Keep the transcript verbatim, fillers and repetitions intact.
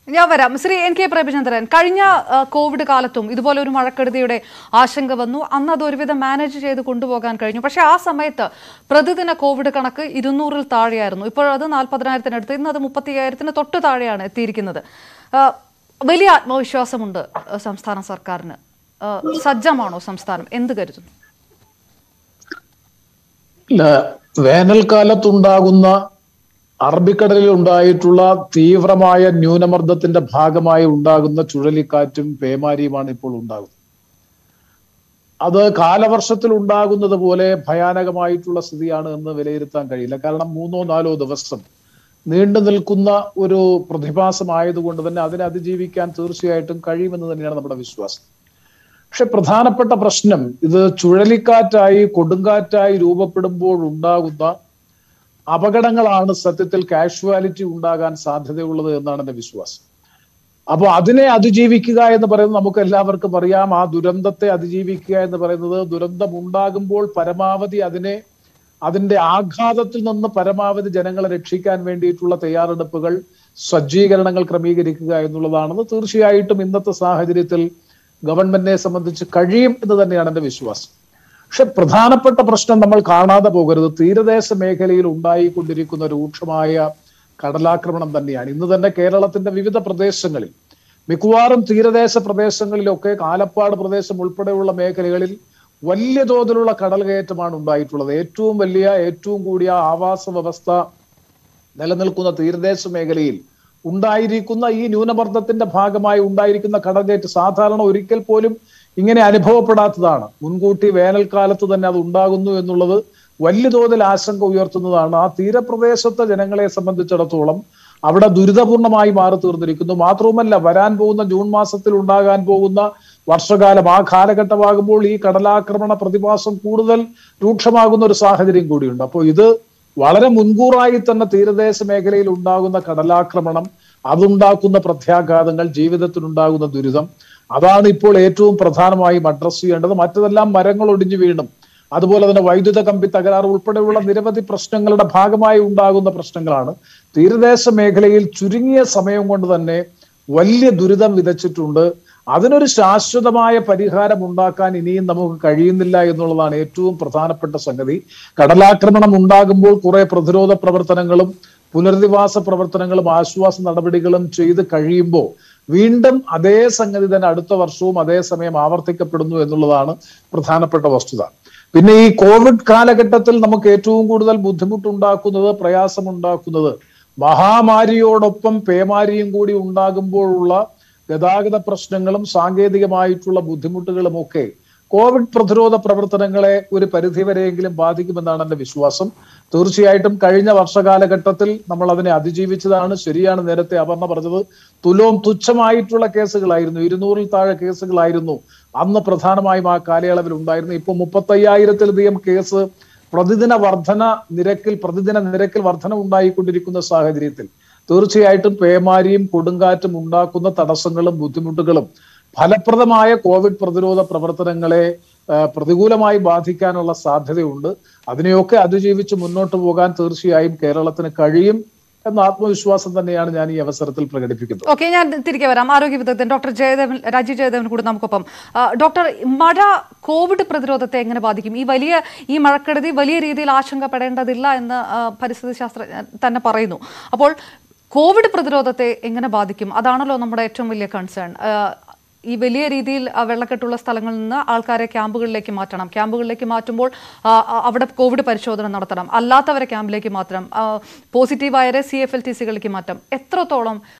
ഞാൻ വരാം. Shri N K Premachandran, കഴിഞ്ഞ കോവിഡ് കാലത്തും ഇതുപോലെ ഒരു മഴക്കെടുതിയുടെ ആശങ്ക വന്നു. അന്ന് അത് ഒരുവിധം മാനേജ് ചെയ്ത് കൊണ്ടുപോകാൻ കഴിഞ്ഞു. പക്ഷേ ആ സമയത്ത് പ്രതിദിന കോവിഡ് കണക്ക് ഇരുന്നൂറിൽ താഴെയായിരുന്നു. ഇപ്പോഴത് നാൽപ്പതിനായിരത്തിനടുത്ത്, ഇന്ന് അത് മുപ്പത്തി അയ്യായിരത്തിന് തൊട്ട് താഴെയാണ് എത്തിയിരിക്കുന്നത്. വലിയ ആത്മവിശ്വാസമുണ്ട് സംസ്ഥാന സർക്കാരിന്. സജ്ജമാണോ സംസ്ഥാനം? എന്ത് കരുതുന്നു? വേനൽക്കാലത്തുണ്ടാകുന്ന അറബിക്കടലിൽ ഉണ്ടായിട്ടുള്ള തീവ്രമായ ന്യൂനമർദ്ദത്തിന്റെ ഭാഗമായി ഉണ്ടാകുന്ന ചുഴലിക്കാറ്റും പേമാരിയുമാണ് ഇപ്പോൾ ഉണ്ടാകുന്നത്. അത് കാലവർഷത്തിൽ ഉണ്ടാകുന്നത് പോലെ ഭയാനകമായിട്ടുള്ള സ്ഥിതിയാണ് എന്ന് വിലയിരുത്താൻ കഴിയില്ല. കാരണം മൂന്നോ നാലോ ദിവസം നീണ്ടു നിൽക്കുന്ന ഒരു പ്രതിഭാസമായതുകൊണ്ട് തന്നെ അതിനെ അതിജീവിക്കാൻ തീർച്ചയായിട്ടും കഴിയുമെന്ന് തന്നെയാണ് നമ്മുടെ വിശ്വാസം. പക്ഷെ പ്രധാനപ്പെട്ട പ്രശ്നം, ഇത് ചുഴലിക്കാറ്റായി കൊടുങ്കാറ്റായി രൂപപ്പെടുമ്പോൾ ഉണ്ടാകുന്ന അപകടങ്ങളാണ് സത്യത്തിൽ കാഷ്വാലിറ്റി ഉണ്ടാകാൻ സാധ്യതയുള്ളത് എന്നാണ് എന്റെ വിശ്വാസം. അപ്പോൾ അതിനെ അതിജീവിക്കുക എന്ന് പറയുന്നത് നമുക്ക് എല്ലാവർക്കും അറിയാം. ആ ദുരന്തത്തെ അതിജീവിക്കുക എന്ന് പറയുന്നത്, ദുരന്തം ഉണ്ടാകുമ്പോൾ പരമാവധി അതിനെ അതിന്റെ ആഘാതത്തിൽ നിന്ന് പരമാവധി ജനങ്ങളെ രക്ഷിക്കാൻ വേണ്ടിയിട്ടുള്ള തയ്യാറെടുപ്പുകൾ, സജ്ജീകരണങ്ങൾ ക്രമീകരിക്കുക എന്നുള്ളതാണെന്ന് തീർച്ചയായിട്ടും ഇന്നത്തെ സാഹചര്യത്തിൽ ഗവൺമെന്റിനെ സംബന്ധിച്ച് കഴിയും എന്ന് തന്നെയാണ് എന്റെ വിശ്വാസം. പക്ഷെ പ്രധാനപ്പെട്ട പ്രശ്നം നമ്മൾ കാണാതെ പോകരുത്. തീരദേശ മേഖലയിൽ ഉണ്ടായിക്കൊണ്ടിരിക്കുന്ന രൂക്ഷമായ കടലാക്രമണം തന്നെയാണ്. ഇന്ന് തന്നെ കേരളത്തിന്റെ വിവിധ പ്രദേശങ്ങളിൽ, മിക്കവാറും തീരദേശ പ്രദേശങ്ങളിലൊക്കെ, ആലപ്പാട് പ്രദേശം ഉൾപ്പെടെയുള്ള മേഖലകളിൽ വലിയ തോതിലുള്ള കടൽ കയറ്റമാണ് ഉണ്ടായിട്ടുള്ളത്. ഏറ്റവും വലിയ ഏറ്റവും കൂടിയ ആവാസ വ്യവസ്ഥ നിലനിൽക്കുന്ന തീരദേശ മേഖലയിൽ ഉണ്ടായിരിക്കുന്ന ഈ ന്യൂനമർദ്ദത്തിന്റെ ഭാഗമായി ഉണ്ടായിരിക്കുന്ന കടൽകയറ്റം സാധാരണ ഒരിക്കൽ പോലും ഇങ്ങനെ അനുഭവപ്പെടാത്തതാണ്. മുൻകൂട്ടി വേനൽക്കാലത്ത് തന്നെ അത് ഉണ്ടാകുന്നു എന്നുള്ളത് വലിയ തോതിൽ ആശങ്ക ഉയർത്തുന്നതാണ്. ആ തീരപ്രദേശത്തെ ജനങ്ങളെ സംബന്ധിച്ചിടത്തോളം അവിടെ ദുരിതപൂർണമായി മാറി തീർന്നിരിക്കുന്നു. മാത്രവുമല്ല, വരാൻ പോകുന്ന ജൂൺ മാസത്തിൽ ഉണ്ടാകാൻ പോകുന്ന വർഷകാലം, ആ കാലഘട്ടമാകുമ്പോൾ ഈ കടലാക്രമണ പ്രതിഭാസം കൂടുതൽ രൂക്ഷമാകുന്ന ഒരു സാഹചര്യം കൂടിയുണ്ട്. അപ്പോൾ ഇത് വളരെ മുൻകൂറായി തന്നെ തീരദേശ മേഖലയിൽ ഉണ്ടാകുന്ന കടലാക്രമണം, അതുണ്ടാക്കുന്ന പ്രത്യാഘാതങ്ങൾ, ജീവിതത്തിനുണ്ടാകുന്ന ദുരിതം, അതാണ് ഇപ്പോൾ ഏറ്റവും പ്രധാനമായും അഡ്രസ് ചെയ്യേണ്ടത്. മറ്റതെല്ലാം മരങ്ങൾ ഒടിഞ്ഞു വീണും അതുപോലെ തന്നെ വൈദ്യുത കമ്പി തകരാറ് ഉൾപ്പെടെയുള്ള നിരവധി പ്രശ്നങ്ങളുടെ ഭാഗമായി ഉണ്ടാകുന്ന പ്രശ്നങ്ങളാണ്. തീരദേശ മേഖലയിൽ ചുരുങ്ങിയ സമയം കൊണ്ട് തന്നെ വലിയ ദുരിതം വിതച്ചിട്ടുണ്ട്. അതിനൊരു ശാശ്വതമായ പരിഹാരം ഉണ്ടാക്കാൻ ഇനിയും നമുക്ക് കഴിയുന്നില്ല എന്നുള്ളതാണ് ഏറ്റവും പ്രധാനപ്പെട്ട സംഗതി. കടലാക്രമണം ഉണ്ടാകുമ്പോൾ കുറെ പ്രതിരോധ പ്രവർത്തനങ്ങളും പുനരധിവാസ പ്രവർത്തനങ്ങളും ആശ്വാസ നടപടികളും ചെയ്ത് കഴിയുമ്പോൾ വീണ്ടും അതേ സംഗതി തന്നെ അടുത്ത വർഷവും അതേ സമയം ആവർത്തിക്കപ്പെടുന്നു എന്നുള്ളതാണ് പ്രധാനപ്പെട്ട വസ്തുത. പിന്നെ ഈ കോവിഡ് കാലഘട്ടത്തിൽ നമുക്ക് ഏറ്റവും കൂടുതൽ ബുദ്ധിമുട്ടുണ്ടാക്കുന്നത്, പ്രയാസമുണ്ടാക്കുന്നത്, മഹാമാരിയോടൊപ്പം പേമാരിയും കൂടി ഉണ്ടാകുമ്പോഴുള്ള ഗതാഗത പ്രശ്നങ്ങളും സാങ്കേതികമായിട്ടുള്ള ബുദ്ധിമുട്ടുകളും ഒക്കെ കോവിഡ് പ്രതിരോധ പ്രവർത്തനങ്ങളെ ഒരു പരിധിവരെയെങ്കിലും ബാധിക്കുമെന്നാണ് എന്റെ വിശ്വാസം. തീർച്ചയായിട്ടും കഴിഞ്ഞ വർഷകാലഘട്ടത്തിൽ നമ്മൾ അതിനെ അതിജീവിച്ചതാണ്. ശരിയാണ്, നേരത്തെ അപർണ പറഞ്ഞത്, തുലോം തുച്ഛമായിട്ടുള്ള കേസുകളായിരുന്നു, ഇരുന്നൂറിൽ താഴെ കേസുകളായിരുന്നു അന്ന് പ്രധാനമായും ആ കാലയളവിൽ ഉണ്ടായിരുന്നു. ഇപ്പൊ മുപ്പത്തി അയ്യായിരത്തിലധികം കേസ് പ്രതിദിന വർധന നിരക്കിൽ പ്രതിദിന നിരക്കിൽ വർധന ഉണ്ടായിക്കൊണ്ടിരിക്കുന്ന സാഹചര്യത്തിൽ തീർച്ചയായിട്ടും പേമാരിയും കൊടുങ്കാറ്റും ഉണ്ടാക്കുന്ന തടസ്സങ്ങളും ബുദ്ധിമുട്ടുകളും ഫലപ്രദമായ കോവിഡ് പ്രതിരോധ പ്രവർത്തനങ്ങളെ പ്രതികൂലമായി ബാധിക്കാനുള്ള സാധ്യതയുണ്ട്. അതിനെയൊക്കെ അതിജീവിച്ച് മുന്നോട്ട് പോകാൻ തീർച്ചയായും കേരളത്തിന് കഴിയും എന്ന ആത്മവിശ്വാസം തന്നെയാണ് ഞാൻ ഈ അവസരത്തിൽ പ്രകടിപ്പിക്കുന്നത്. ഓക്കെ, ഞാൻ തിരികെ വരാം. ആരോഗ്യ വിദഗ്ധൻ ഡോക്ടർ ജയദേവൻ രാജീവ് ജയദേവൻ കൂടെ നമുക്കൊപ്പം. ഡോക്ടർ, മഴ കോവിഡ് പ്രതിരോധത്തെ എങ്ങനെ ബാധിക്കും? ഈ വലിയ ഈ മഴക്കെടുതി വലിയ രീതിയിൽ ആശങ്കപ്പെടേണ്ടതില്ല എന്ന് പരിസ്ഥിതി ശാസ്ത്രജ്ഞൻ തന്നെ പറയുന്നു. അപ്പോൾ കോവിഡ് പ്രതിരോധത്തെ എങ്ങനെ ബാധിക്കും? അതാണല്ലോ നമ്മുടെ ഏറ്റവും വലിയ കൺസേൺ. ഈ വലിയ രീതിയിൽ വെള്ളക്കെട്ടുള്ള സ്ഥലങ്ങളിൽ നിന്ന് ആൾക്കാരെ ക്യാമ്പുകളിലേക്ക് മാറ്റണം. ക്യാമ്പുകളിലേക്ക് മാറ്റുമ്പോൾ അവിടെ കോവിഡ് പരിശോധന നടത്തണം. അല്ലാത്തവരെ ക്യാമ്പിലേക്ക് മാറ്റണം. പോസിറ്റീവായവരെ സി എഫ് എൽ ടി സികളിലേക്ക് മാറ്റാം. എത്രത്തോളം